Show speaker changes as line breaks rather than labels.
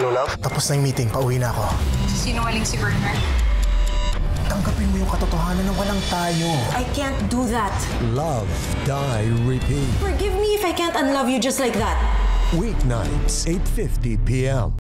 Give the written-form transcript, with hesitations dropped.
Hello, love?
Tapos na yung meeting, pauwi na ako.
Sinungaling si Bernard.
Tanggapin mo yung katotohanan na walang tayo.
I can't do that.
Love, Die, Repeat.
Forgive me if I can't unlove you just like that.
Weeknights, 8:50 p.m.